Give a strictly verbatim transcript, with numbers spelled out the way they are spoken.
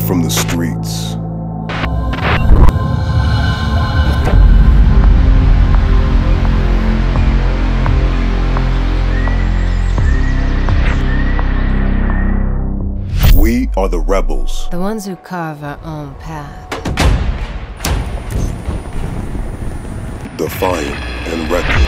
from the streets. We are the rebels. The ones who carve our own path. Defiant and reckless.